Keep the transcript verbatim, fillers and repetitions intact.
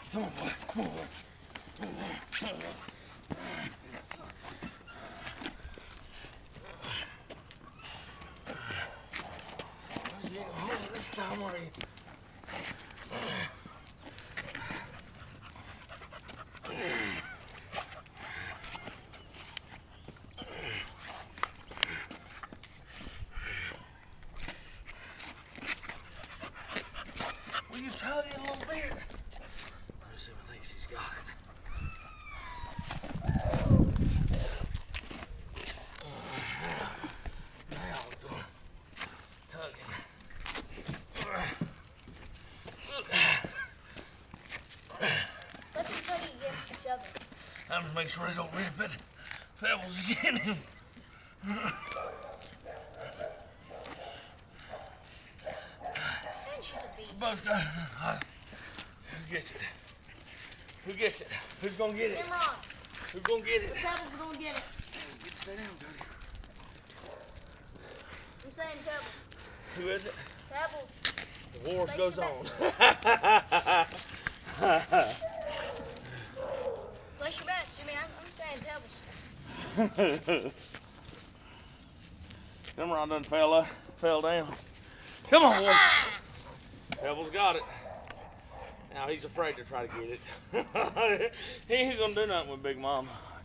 Come on, boy. Come on, boy. Come on, boy. Come on, boy. That's son. You ain't gonna hold it this time, are you? Will you tug it a little bit? Let me see what thinks he's got it. Now we're going tugging. Let's be tugging against each other. I'm gonna make sure they don't rip it. Pebbles again. Both got it. Who gets it? Who gets it? Who's gonna get it? Simran. Who's gonna get it? The Pebbles are gonna get it. Get stay down, Cody. I'm saying Pebbles. Who is it? Pebbles. The war Place goes your on. Place your bets, Jimmy. I'm, I'm saying Pebbles. Simran done fell, uh, fell down. Come on, boy. Pebbles got it. Now he's afraid to try to get it. He ain't gonna do nothing with Big Mama.